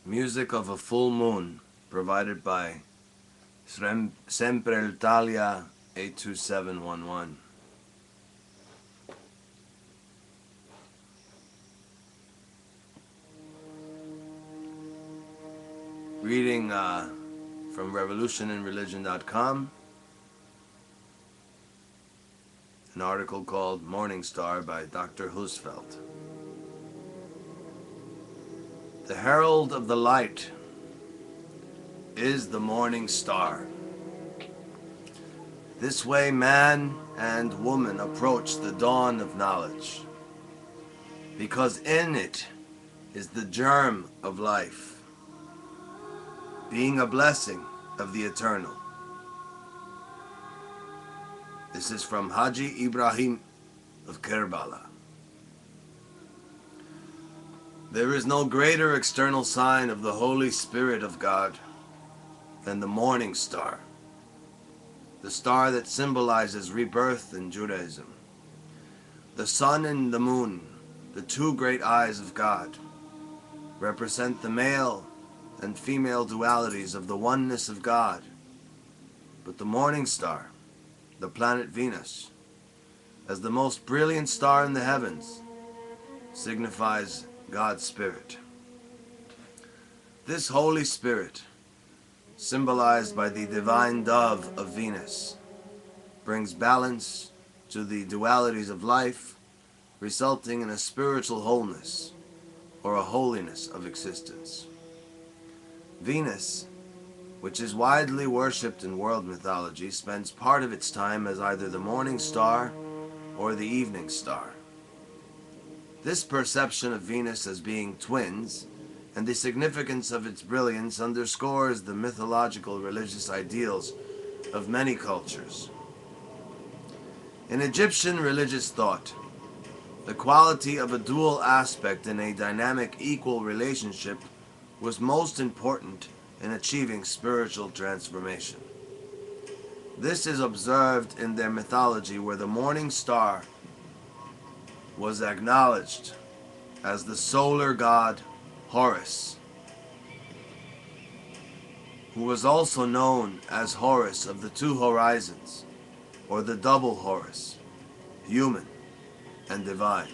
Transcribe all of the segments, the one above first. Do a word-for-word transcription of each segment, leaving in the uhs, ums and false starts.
Music of a Full Moon, provided by Sempre Italia eight two seven one one. Reading uh, from revolution in religion dot com, an article called Morning Star by Doctor Husfeld. The herald of the light is the morning star. This way man and woman approach the dawn of knowledge, because in it is the germ of life, being a blessing of the eternal. This is from Haji Ibrahim of Kerbala. There is no greater external sign of the Holy Spirit of God than the morning star, the star that symbolizes rebirth in Judaism. The sun and the moon, the two great eyes of God, represent the male and female dualities of the oneness of God. But the morning star, the planet Venus, as the most brilliant star in the heavens, signifies God's Spirit. This Holy Spirit, symbolized by the divine dove of Venus, brings balance to the dualities of life, resulting in a spiritual wholeness or a holiness of existence. Venus, which is widely worshipped in world mythology, spends part of its time as either the morning star or the evening star. This perception of Venus as being twins and the significance of its brilliance underscores the mythological religious ideals of many cultures. In Egyptian religious thought, the quality of a dual aspect in a dynamic equal relationship was most important in achieving spiritual transformation. This is observed in their mythology, where the morning star was acknowledged as the solar god Horus, who was also known as Horus of the two horizons, or the double Horus, human and divine.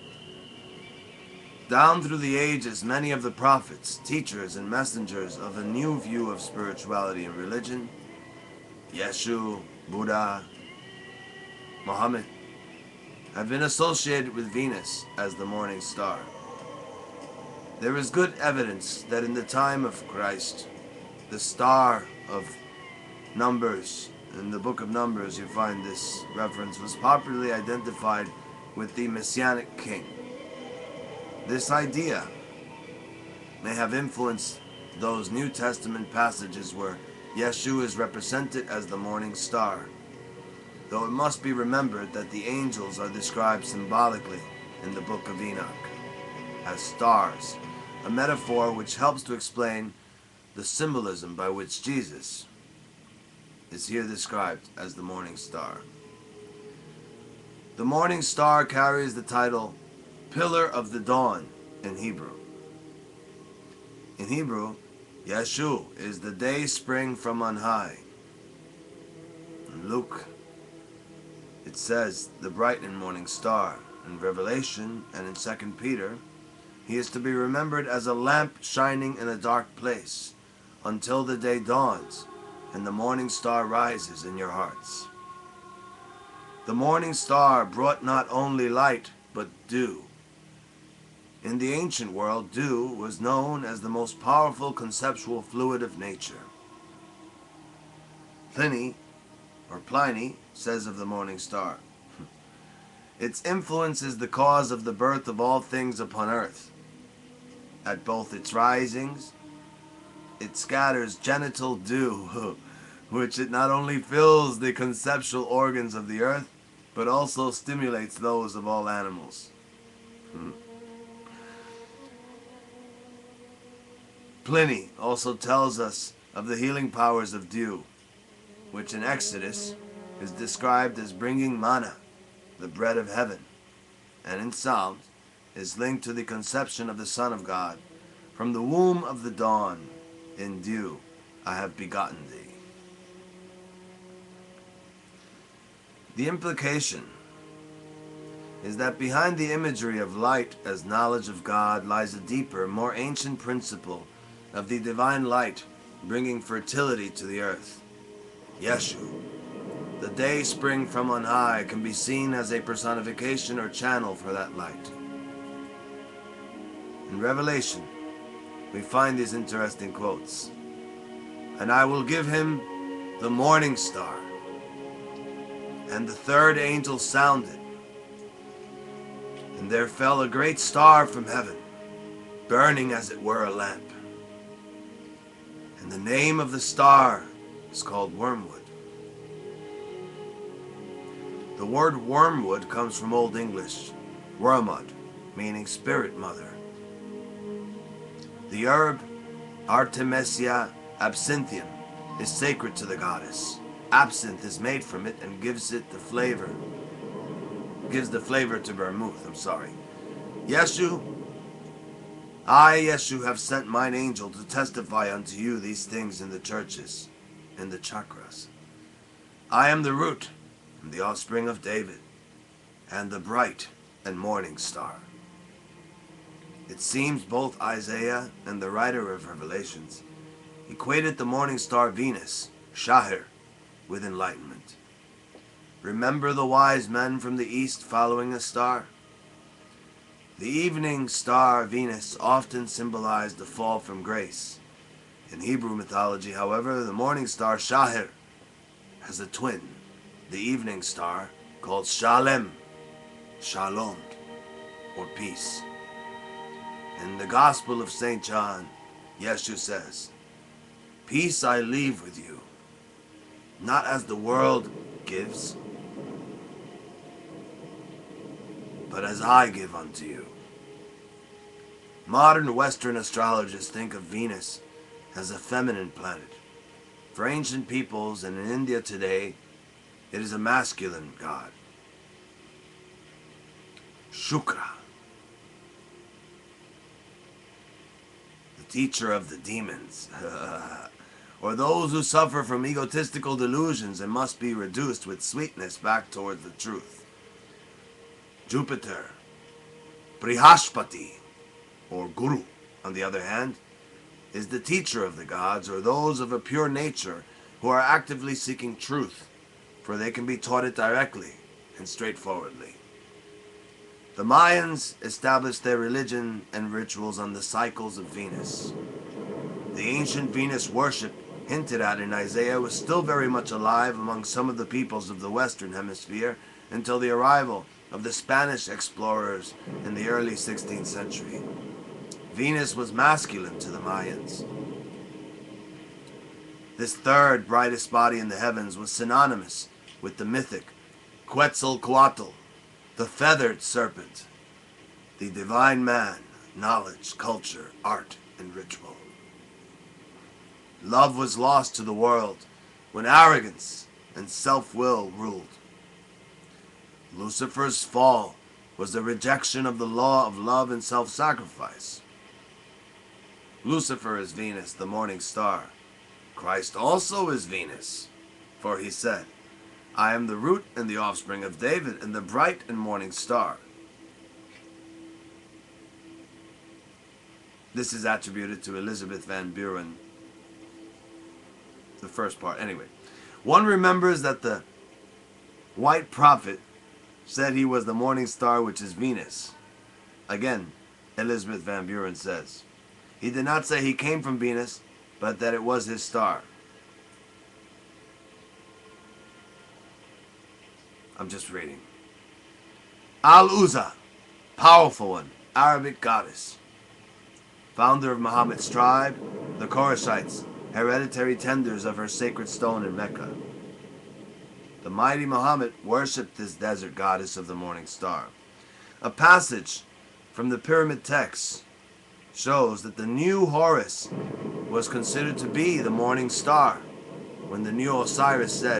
Down through the ages, many of the prophets, teachers, and messengers of a new view of spirituality and religion, Yeshu, Buddha, Muhammad, have been associated with Venus as the morning star. There is good evidence that in the time of Christ, the star of Numbers, in the book of Numbers you find this reference, was popularly identified with the Messianic king. This idea may have influenced those New Testament passages where Yeshu is represented as the morning star, though it must be remembered that the angels are described symbolically in the book of Enoch as stars, a metaphor which helps to explain the symbolism by which Jesus is here described as the morning star. The morning star carries the title Pillar of the Dawn in Hebrew. In Hebrew, Yeshu is the day spring from on high. In Luke, it says the brightening morning star. In Revelation and in Second Peter, he is to be remembered as a lamp shining in a dark place until the day dawns and the morning star rises in your hearts. The morning star brought not only light, but dew. In the ancient world, dew was known as the most powerful conceptual fluid of nature. Pliny, or Pliny, says of the morning star, its influence is the cause of the birth of all things upon earth. At both its risings, it scatters genital dew, which it not only fills the conceptual organs of the earth, but also stimulates those of all animals. Hmm. Pliny also tells us of the healing powers of dew, which in Exodus is described as bringing manna, the bread of heaven, and in Psalms is linked to the conception of the Son of God, From the womb of the dawn, in dew, I have begotten thee. The implication is that behind the imagery of light as knowledge of God lies a deeper, more ancient principle of the divine light bringing fertility to the earth. Yeshu, the day spring from on high, can be seen as a personification or channel for that light. In Revelation, we find these interesting quotes. And I will give him the morning star. And the third angel sounded, and there fell a great star from heaven, burning as it were a lamp. And the name of the star is called Wormwood. The word wormwood comes from Old English, wormwood, meaning spirit mother. The herb Artemisia absinthium is sacred to the goddess. Absinthe is made from it and gives it the flavor. Gives the flavor to vermouth, I'm sorry. Yeshu, I, Yeshu, have sent mine angel to testify unto you these things in the churches, in the chakras. I am the root and the offspring of David, and the bright and morning star. It seems both Isaiah and the writer of Revelations equated the morning star Venus, Shahir, with enlightenment. Remember the wise men from the east following a star? The evening star Venus often symbolized the fall from grace. In Hebrew mythology, however, the morning star Shahir has a twin, the evening star called Shalem, Shalom, or peace. In the Gospel of Saint John, Yeshu says, peace I leave with you, not as the world gives, but as I give unto you. Modern Western astrologers think of Venus as a feminine planet. For ancient peoples and in India today, it is a masculine god. Shukra, the teacher of the demons, or those who suffer from egotistical delusions and must be reduced with sweetness back towards the truth. Jupiter, Brihaspati, or Guru, on the other hand, is the teacher of the gods, or those of a pure nature who are actively seeking truth, for they can be taught it directly and straightforwardly. The Mayans established their religion and rituals on the cycles of Venus. The ancient Venus worship hinted at in Isaiah was still very much alive among some of the peoples of the Western Hemisphere until the arrival of the Spanish explorers in the early sixteenth century. Venus was masculine to the Mayans. This third brightest body in the heavens was synonymous with the mythic Quetzalcoatl, the feathered serpent, the divine man, knowledge, culture, art, and ritual. Love was lost to the world when arrogance and self-will ruled. Lucifer's fall was the rejection of the law of love and self-sacrifice. Lucifer is Venus, the morning star. Christ also is Venus, for he said, I am the root and the offspring of David and the bright and morning star. This is attributed to Elizabeth Van Buren, the first part. Anyway, one remembers that the white prophet said he was the morning star, which is Venus. Again, Elizabeth Van Buren says, he did not say he came from Venus, but that it was his star. I'm just reading. Al-Uzza, powerful one, Arabic goddess. Founder of Muhammad's tribe, the Qurayshites, hereditary tenders of her sacred stone in Mecca. The mighty Muhammad worshipped this desert goddess of the morning star. A passage from the pyramid texts shows that the new Horus was considered to be the morning star when the new Osiris said,